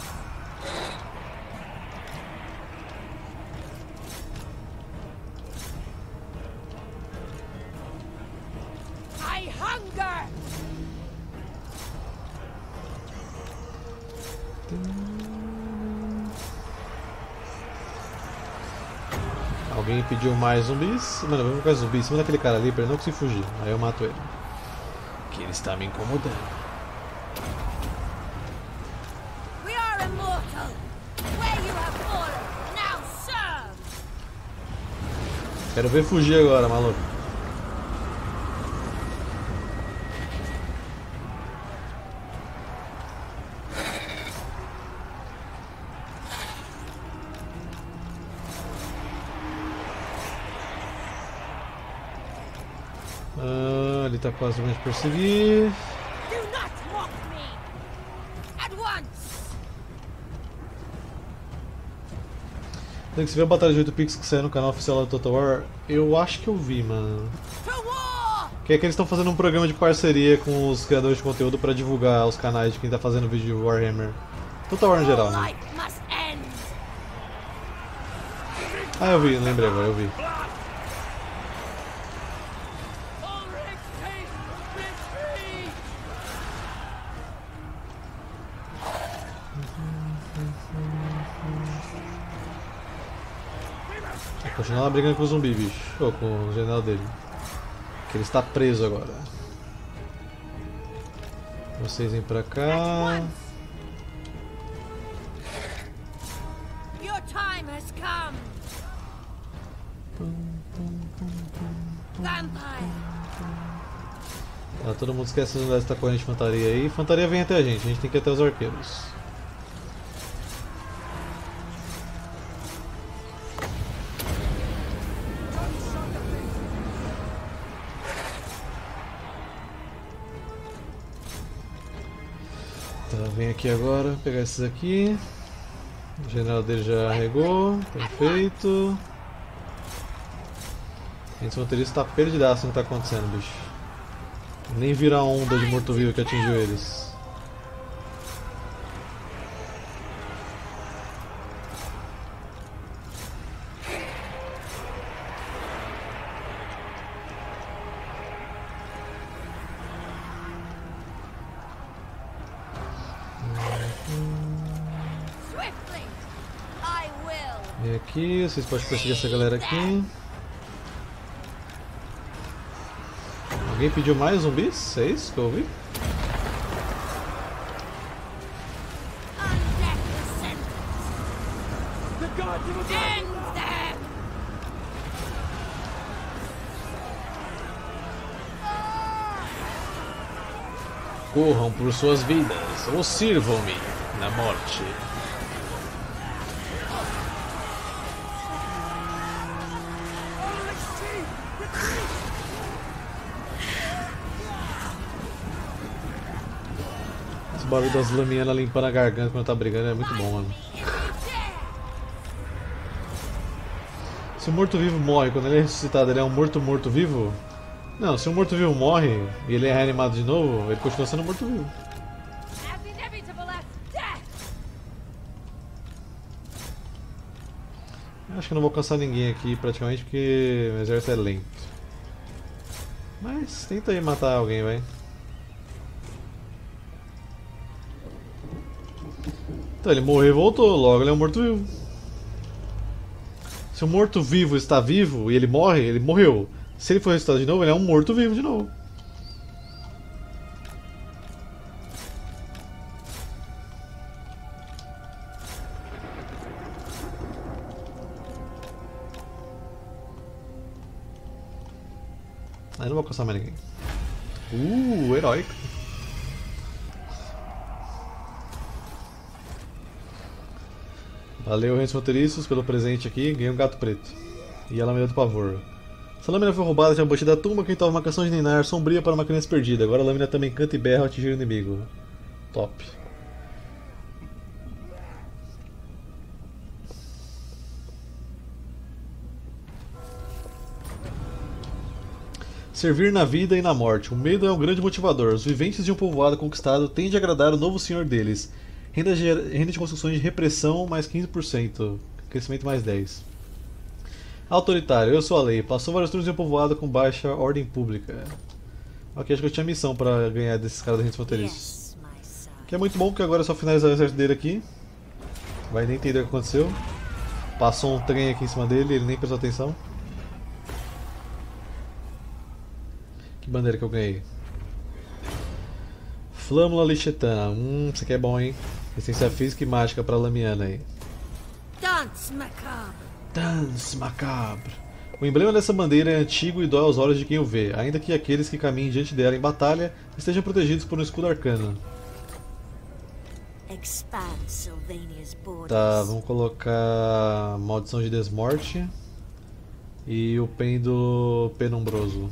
I hunger. Alguém pediu mais zumbis? Mano, vamos colocar zumbis em cima daquele cara ali pra ele não conseguir fugir. Aí eu mato ele. Que ele está me incomodando. We are immortal. Where you have fallen, now serve. Quero ver fugir agora, maluco. Ah, ele tá quase me perseguir. Do not mock me. At once. Tem que se ver a batalha de oito Pix que saiu no canal oficial da Total War. Eu acho que eu vi, mano. To war. Que é que eles estão fazendo um programa de parceria com os criadores de conteúdo pra divulgar os canais de quem tá fazendo vídeo de Warhammer. Total War em geral, né? Life must end. Ah, eu vi, lembrei agora, eu vi. Vou continuar lá brigando com o zumbi, bicho. Ou com o general dele. Que ele está preso agora. Vocês vêm pra cá. Your time has come. Vampire. Tá, todo mundo esquece de usar essa corrente de infantaria aí. Infantaria vem até a gente, a gente tem que ir até os arqueiros. Tá, vem aqui agora, pegar esses aqui. O general dele já arregou, perfeito. Esse motorista tá perdidaço no que tá acontecendo, bicho. Nem vira a onda de morto-vivo que atingiu eles. Swiftly. I will. Vem aqui, vocês podem perseguir essa galera aqui. Alguém pediu mais zumbis? É isso que eu ouvi? Undeath the sentence. End them. Corram por suas vidas ou sirvam-me na morte. Esse barulho das lamianas limpando a garganta quando tá brigando é muito bom, mano. Se o morto-vivo morre quando ele é ressuscitado, ele é um morto-morto-vivo? Não, se o morto-vivo morre e ele é reanimado de novo, ele continua sendo morto-vivo. As inevitable as death. Acho que eu não vou alcançar ninguém aqui praticamente porque o exército é lento. Mas tenta aí matar alguém, vai. Então ele morreu e voltou, logo ele é um morto-vivo. Se o morto-vivo está vivo e ele morre, ele morreu. Se ele for ressuscitado de novo, ele é um morto-vivo de novo. Aí não vou caçar mais ninguém. Uh, heróico. Valeu, Rentos Roteiristas, pelo presente aqui. Ganhei um gato preto. E a lâmina do pavor. Essa lâmina foi roubada de uma batida da tumba que estava uma canção de ninar sombria para uma criança perdida. Agora a lâmina também canta e berra ao atingir o inimigo. Top. Servir na vida e na morte. O medo é um grande motivador. Os viventes de um povoado conquistado tendem a agradar o novo senhor deles. Renda, renda de construções de repressão mais quinze por cento. Crescimento mais dez por cento. Autoritário. Eu sou a lei. Passou vários turnos de um povoado com baixa ordem pública. Ok, acho que eu tinha missão pra ganhar desses caras da Rentos Roteiristas. Que é muito bom, porque agora é só finalizar o exército dele aqui. Vai nem entender o que aconteceu. Passou um trem aqui em cima dele, ele nem prestou atenção. Que bandeira que eu ganhei? Flâmula Lichetana. Hum, isso aqui é bom, hein? Resistência física e mágica pra Lamiana aí. Dance macabre. Dance macabre. O emblema dessa bandeira é antigo e dói aos olhos de quem o vê, ainda que aqueles que caminhem diante dela em batalha estejam protegidos por um escudo arcano. Tá, vamos colocar Maldição de Desmorte e o Pêndulo Penumbroso.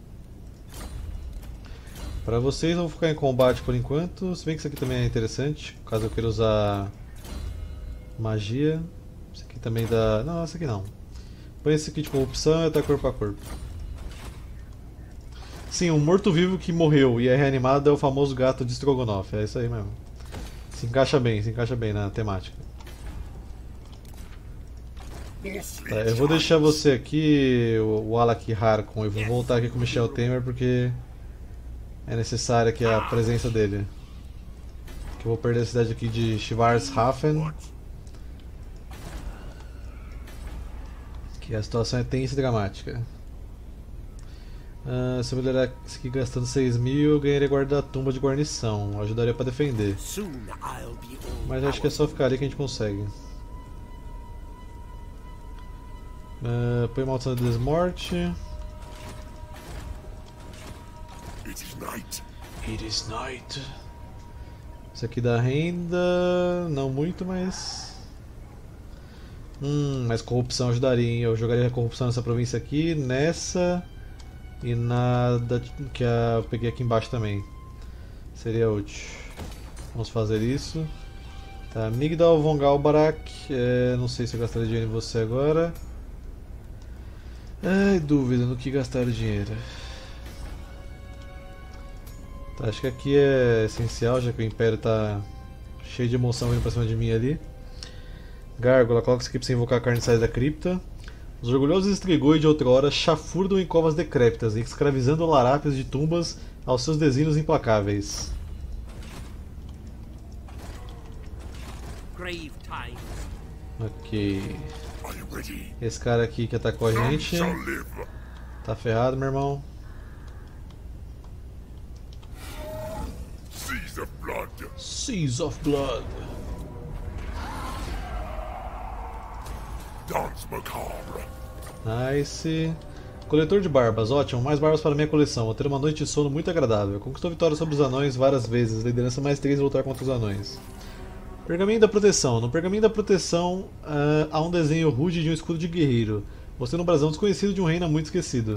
Pra vocês eu vou ficar em combate por enquanto, se bem que isso aqui também é interessante, caso eu queira usar magia. Isso aqui também dá... não, esse aqui não. Põe esse aqui de corrupção e até corpo a corpo. Sim, um morto-vivo que morreu e é reanimado é o famoso gato de Strogonoff, é isso aí mesmo. Se encaixa bem, se encaixa bem na temática. Tá, eu vou deixar você aqui, o Alak Harkon, eu vou voltar aqui com o Michel Temer porque é necessária aqui a presença dele. Que eu vou perder a cidade aqui de Schwarzhafen. Que a situação é tensa e dramática. Ah, se eu melhorar isso aqui gastando seis mil, eu ganharia guarda da tumba de guarnição. Ajudaria para defender. Mas acho que é só ficar ali que a gente consegue. Ah, põe maldição de desmorte. It is night. It is night. Isso aqui dá renda. Não muito, mas. Hum, mas corrupção ajudaria, hein? Eu jogaria a corrupção nessa província aqui, nessa e na da, que a, eu peguei aqui embaixo também. Seria útil. Vamos fazer isso. Tá, Migdal von Galbarak. É, não sei se eu gastaria dinheiro em você agora. Ai, dúvida no que gastar dinheiro. Tá, acho que aqui é essencial, já que o Império tá cheio de emoção indo pra cima de mim ali. Gárgula, coloca isso aqui pra você invocar a carniçais da cripta. Os orgulhosos estrigoi de outrora chafurdam em covas decrépitas, escravizando larápios de tumbas aos seus desígnios implacáveis. Ok. Esse cara aqui que atacou a gente tá ferrado, meu irmão. Seas of blood. Seas of Blood. Dance macabre. Nice. Coletor de barbas, ótimo, mais barbas para minha coleção. Vou ter uma noite de sono muito agradável. Conquistou vitória sobre os anões várias vezes. Liderança mais três e lutar contra os anões. Pergaminho da proteção. No pergaminho da proteção uh, há um desenho rude de um escudo de guerreiro. Você no brasão desconhecido de um reino muito esquecido.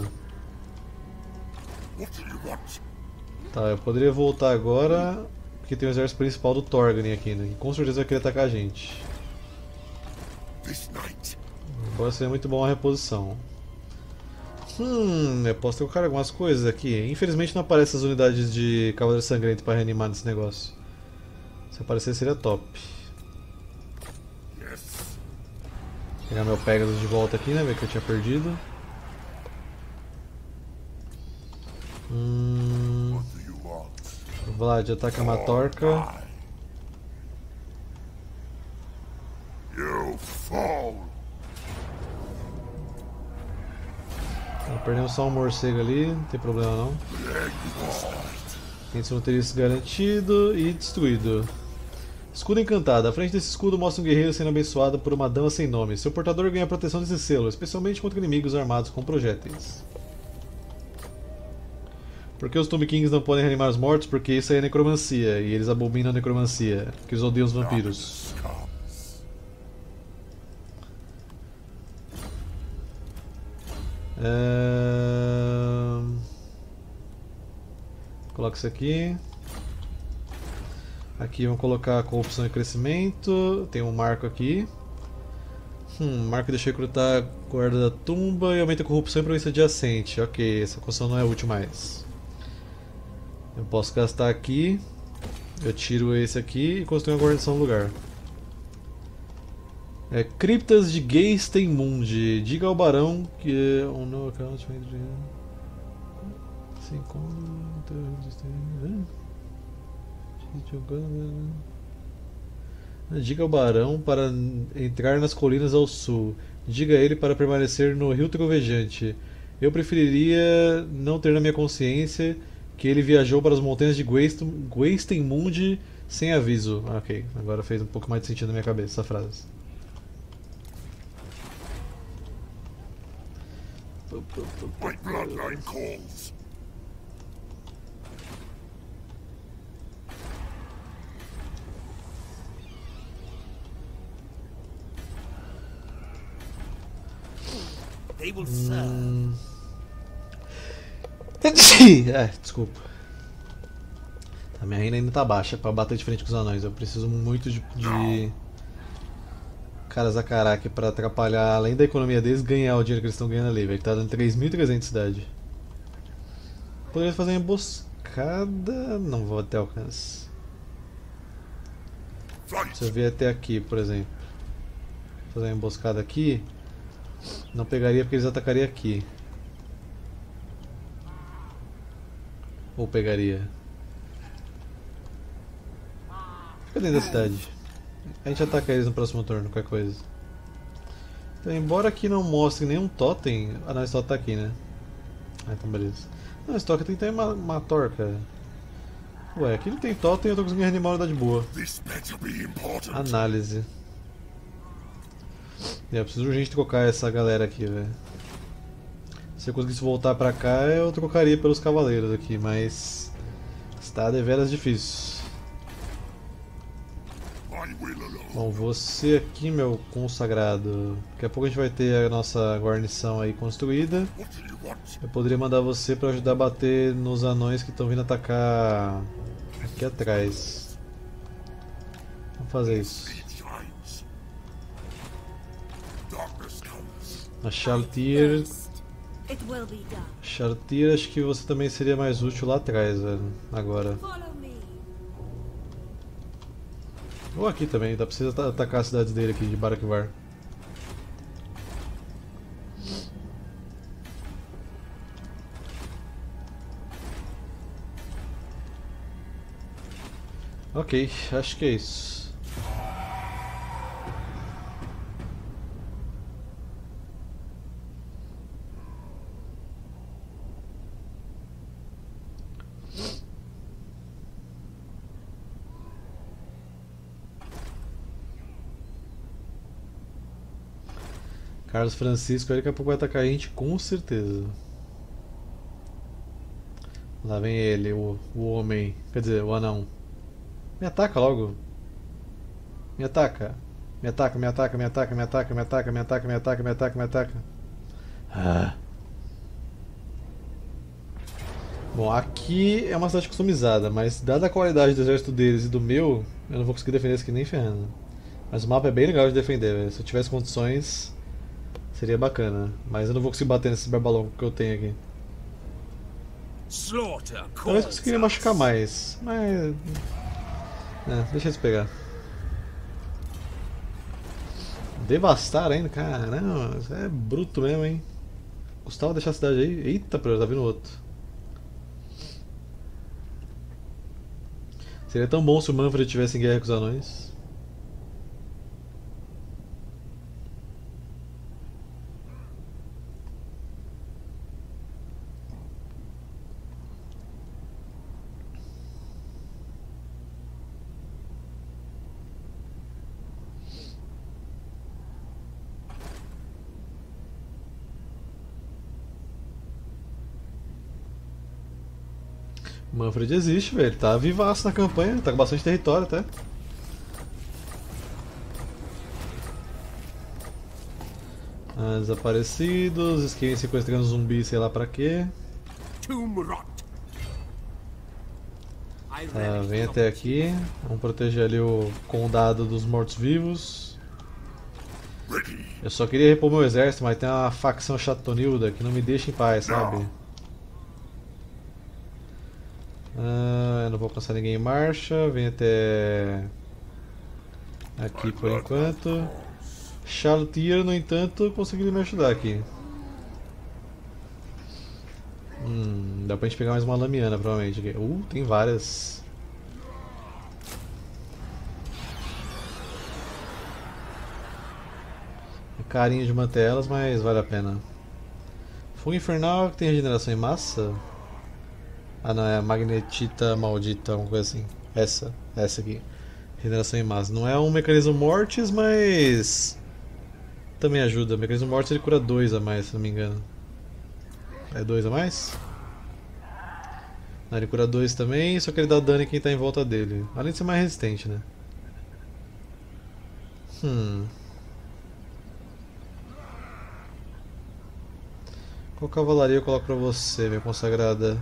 What do you want? Tá, eu poderia voltar agora, porque tem o exército principal do Torgrim aqui, né? Que com certeza vai querer atacar a gente. This night. Agora seria muito bom a reposição. Hum, eu posso trocar algumas coisas aqui. Infelizmente não aparecem as unidades de Cavaleiro Sangrento para reanimar nesse negócio. Se aparecer seria top. Yes. Vou pegar meu Pegasus de volta aqui, né? Ver que eu tinha perdido. Hum... What do you want? Vlad, ataca a Matorca. You fool. Perdemos só um morcego ali, não tem problema não. Tem fronteiriço garantido e destruído. Escudo encantado. À frente desse escudo mostra um guerreiro sendo abençoado por uma dama sem nome. Seu portador ganha a proteção desse selo, especialmente contra inimigos armados com projéteis. Por que os Tomb Kings não podem reanimar os mortos? Porque isso aí é necromancia, e eles abominam a necromancia, porque eles odeiam os vampiros. Comes. Ahn, Coloca isso aqui. Aqui vamos colocar a corrupção e crescimento. Tem um marco aqui. Hum, marco deixa recrutar guarda da tumba e aumenta a corrupção e província adjacente. Ok, essa construção não é útil mais. Eu posso gastar aqui. Eu tiro esse aqui e construo uma guarnição no lugar. É, criptas de Geistemund. Diga ao barão que um no account se encontra. Diga ao barão para entrar nas colinas ao sul. Diga a ele para permanecer no rio trovejante. Eu preferiria não ter na minha consciência que ele viajou para as montanhas de Geistemund sem aviso. Ok, agora fez um pouco mais de sentido na minha cabeça essa frase. My bloodline calls. They will serve. É, desculpa. A minha renda ainda tá baixa pra bater de frente com os anões. Eu preciso muito de, de caras a caraca pra atrapalhar, além da economia deles, ganhar o dinheiro que eles estão ganhando ali. Velho, tá dando três mil e trezentos de cidade. Poderia fazer uma emboscada. Não vou até alcance. Se eu vier até aqui, por exemplo, fazer uma emboscada aqui, não pegaria porque eles atacariam aqui. Ou pegaria? Fica dentro da cidade. A gente ataca eles no próximo turno, qualquer coisa. Então, embora aqui não mostre nenhum totem. Ah não, esse totem tá aqui, né? Ah, então beleza. Não, esse totem tem que ter uma, uma torca. Ué, aqui não tem totem e eu tô conseguindo reanimar uma unidade boa. This better be important. Análise. É, eu preciso urgente trocar essa galera aqui, velho. Se eu conseguisse voltar pra cá, eu trocaria pelos cavaleiros aqui, mas está deveras difícil. I will alone. Bom, você aqui, meu consagrado. Daqui a pouco a gente vai ter a nossa guarnição aí construída. What do you want? Eu poderia mandar você pra ajudar a bater nos anões que estão vindo atacar aqui atrás. Vamos fazer isso. It shines. Darkness comes. A Chartier. Thirst. It will be done. Chartier, acho que você também seria mais útil lá atrás, velho. Agora. Follow me. Ou aqui também, dá pra você ata- atacar as cidades dele aqui de Barakvar. Ok, acho que é isso. Carlos Francisco, ele daqui a pouco vai atacar a gente com certeza. Lá vem ele, o, o homem, quer dizer, o anão. Me ataca logo. Me ataca. Me ataca, me ataca, me ataca, me ataca, me ataca, me ataca, me ataca, me ataca, me ataca. Ah. Bom, aqui é uma cidade customizada, mas dada a qualidade do exército deles e do meu, eu não vou conseguir defender isso aqui nem ferrando. Mas o mapa é bem legal de defender, velho. Se eu tivesse condições, seria bacana. Mas eu não vou conseguir bater nesse barbalongo que eu tenho aqui. Slaughter Talvez calls conseguiria us. machucar mais, mas... É, deixa eles pegar. Devastar ainda? Caramba, isso é bruto mesmo, hein? Custava deixar a cidade aí? Eita, pô, tá vindo outro. Seria tão bom se o Manfred tivesse em guerra com os anões. Manfred existe, velho. Ele tá vivaço na campanha, tá com bastante território até. Ah, desaparecidos, esquema sequestrando zumbi, sei lá pra quê. Tomb rot. I Tá, relish vem the até aqui. Vamos proteger ali o condado dos mortos-vivos. Eu só queria repor meu exército, mas tem uma facção chatonilda que não me deixa em paz, sabe? Ah, eu não vou alcançar ninguém em marcha. Vem até aqui por enquanto. Chartier, no entanto, conseguiu me ajudar aqui. Hum, dá pra gente pegar mais uma lamiana, provavelmente. Aqui. Uh, tem várias. É carinho de manter elas, mas vale a pena. Fogo infernal que tem regeneração em massa? Ah não, é a magnetita maldita, uma coisa assim. Essa, essa aqui. Regeneração em massa. Não é um mecanismo mortis, mas também ajuda. O mecanismo mortis ele cura dois a mais, se não me engano. É dois a mais? Não, ele cura dois também, só que ele dá dano em quem está em volta dele. Além de ser mais resistente, né? Hum. Qual cavalaria eu coloco pra você, minha consagrada?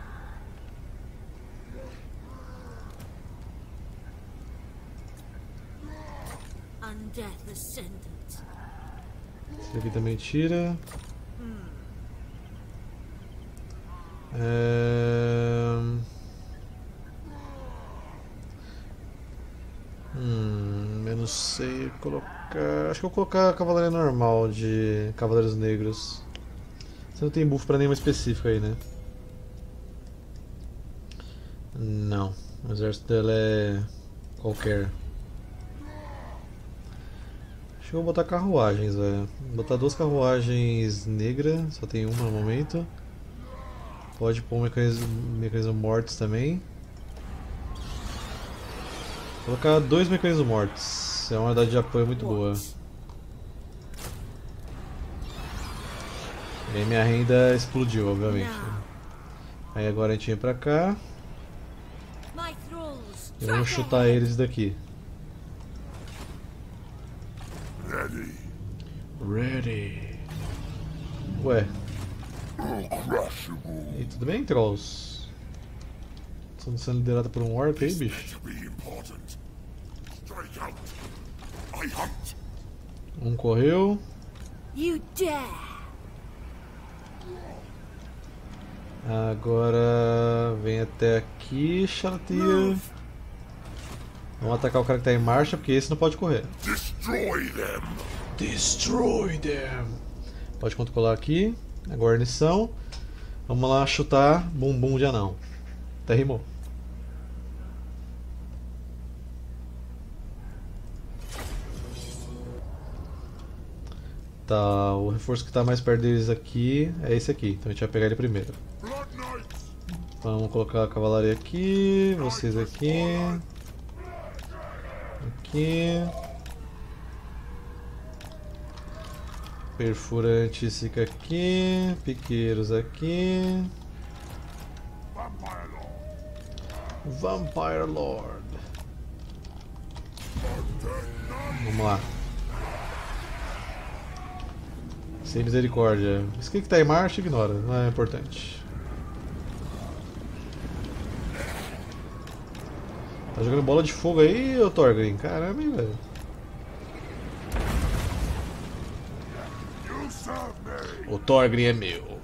Undeath Ascendant. Esse aqui também tira. É... Hum, eu não sei colocar. Acho que eu vou colocar a cavalaria normal de Cavaleiros Negros. Você não tem buff pra nenhuma específica aí, né? Não, o exército dela é qualquer. Acho que eu vou botar carruagens, velho. Vou botar duas carruagens negras, só tem uma no momento. Pode pôr um mecanismo, mecanismo mortos também. Vou colocar dois mecanismos mortos. É uma unidade de apoio muito boa. E aí minha renda explodiu, obviamente. Aí agora a gente vem pra cá. My thralls. E vamos chutar eles daqui. Ready. Ready. Ué. Uncrushable. E tudo bem, Trolls? Estamos sendo liderados por um Orc aí, bicho? To be important. Strike out. I hunt. Um correu. You dare. Agora vem até aqui, Chartier. Vamos atacar o cara que tá em marcha, porque esse não pode correr. Destroy them. Destroy them. Pode controlar aqui, a guarnição. Vamos lá chutar bumbum de anão. Até rimou. Tá, o reforço que está mais perto deles aqui é esse aqui, então a gente vai pegar ele primeiro. Blood Knights. Vamos colocar a cavalaria aqui, vocês aqui, aqui. Perfurantes fica aqui, piqueiros aqui. Vampire Lord. Vampire Lord. Vamos lá. Sem misericórdia. Isso aqui que tá em marcha, ignora, não é importante. Tá jogando bola de fogo aí, ô Thorgrim? Caramba, hein, velho. You serve me. O Thorgrim é meu.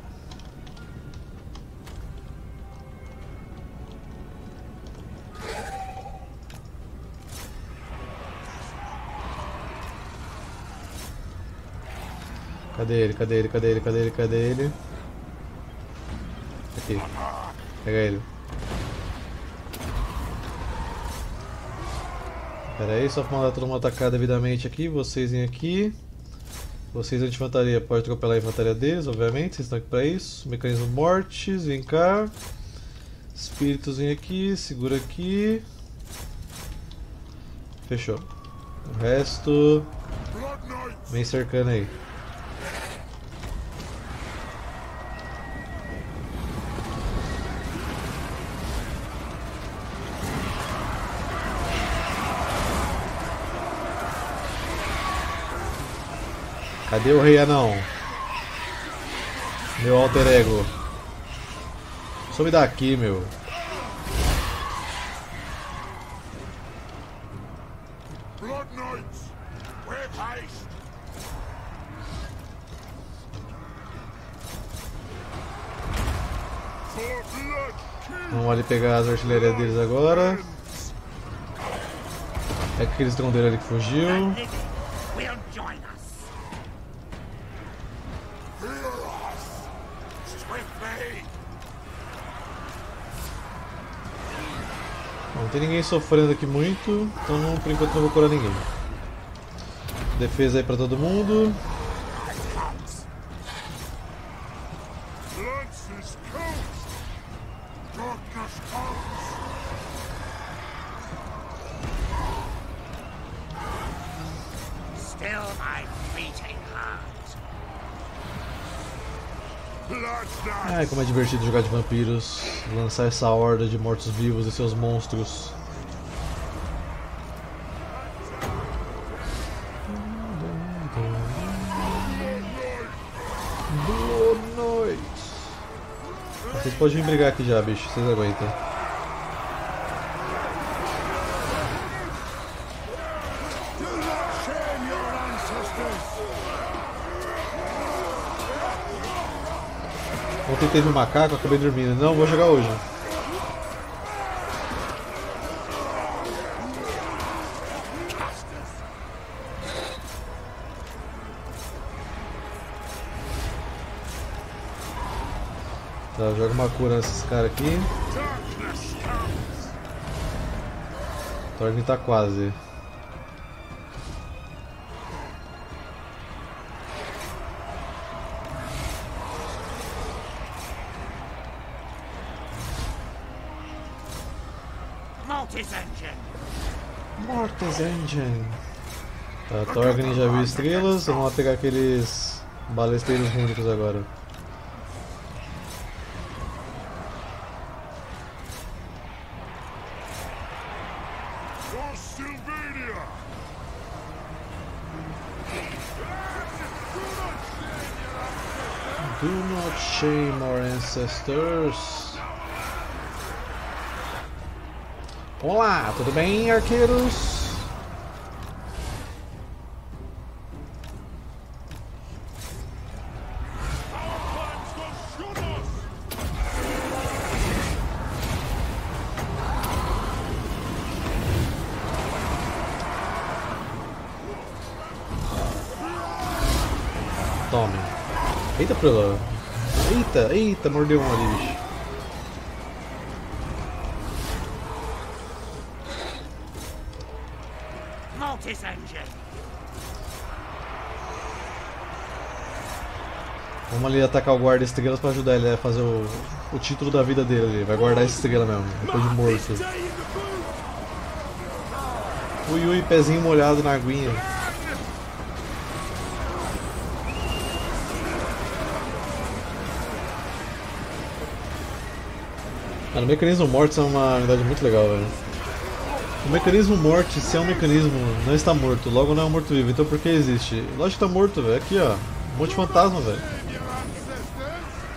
Cadê ele? Cadê ele? Cadê ele? Cadê ele? Cadê ele? Aqui. Pega ele. Pera aí, só pra mandar todo mundo atacar devidamente aqui. Vocês vêm aqui. Vocês de infantaria, pode atropelar a infantaria deles, obviamente. Vocês estão aqui pra isso. Mecanismo mortes, vem cá. Espíritos vem aqui, segura aqui. Fechou. O resto Blood Knights. vem cercando aí. Cadê o rei anão? Meu alter ego. Some daqui, meu. Blood Knights, with haste. For blood, Vamos ali pegar as artilharias deles agora. É aquele estrondeiro ali que fugiu. Livy will join us. hear us. Swiftly. Não tem ninguém sofrendo aqui muito, então não, por enquanto não vou curar ninguém. Defesa aí pra todo mundo. Lances coast. Darkness comes. Still my beating heart. Blood Ai, Knights. como é divertido jogar de vampiros, lançar essa horda de mortos-vivos e seus monstros. Boa noite! Vocês podem vir brigar aqui já, bicho, vocês aguentam. Do not shame your ancestors. Ontem teve um macaco, acabei dormindo. Não, vou jogar hoje. Tá, joga uma cura nesses caras aqui. Darkness comes. Thorgrim tá quase. Mortis engine. Mortis Engine. Tá, Thorgrim já viu estrelas, vamos lá pegar aqueles balesteiros únicos agora. For Sylvania. Do not shame our ancestors. Olá, tudo bem, arqueiros? Tome. Eita, pela. Eita, eita, mordeu um ali, bicho. Mortis engine. Vamos ali atacar o guarda estrelas pra ajudar ele a fazer o, o título da vida dele. Ele vai guardar a estrela mesmo, depois de morto. Ui, ui, pezinho molhado na aguinha. Mano, o mecanismo morte é uma unidade muito legal, velho. O mecanismo morte, se é um mecanismo, não está morto, logo não é um morto-vivo, então por que existe? Lógico que tá morto, velho. Aqui, ó. Um monte de fantasma, velho. Your ancestors.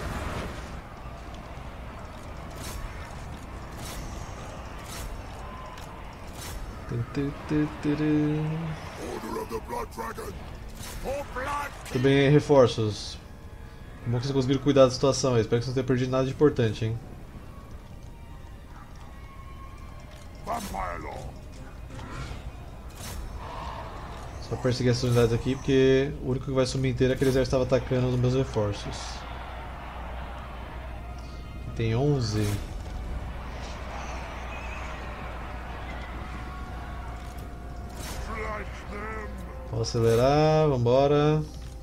Order of the Blood Dragon. For blood. Tudo bem aí, reforços. Bom que vocês conseguiram cuidar da situação aí. Espero que vocês não tenham perdido nada de importante, hein. Vampire Law. Só perseguir essas unidades aqui, porque o único que vai sumir inteiro é aquele exército que estava atacando os meus reforços. Tem onze. Strike them. Vou acelerar, vambora.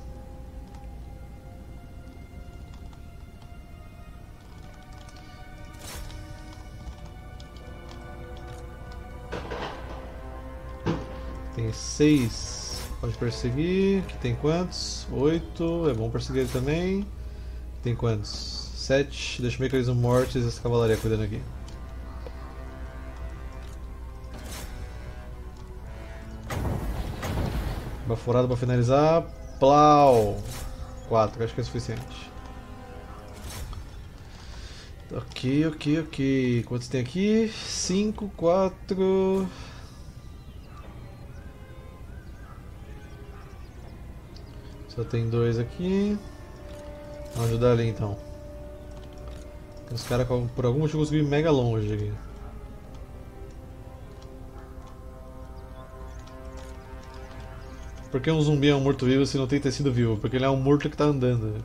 Tem seis. Pode perseguir. Aqui tem quantos? Oito. É bom perseguir ele também. Tem quantos? Sete. Deixa eu ver que eles são mortos e essa cavalaria cuidando aqui. Baforado para finalizar. Plau. quatro, acho que é suficiente. Ok, ok, ok. Quantos tem aqui? cinco, quatro. Só tem dois aqui. Vamos ajudar ali então. Os caras por algum motivo conseguiram ir mega longe aqui. Por que um zumbi é um morto-vivo se não tem tecido vivo? Porque ele é um morto que tá andando.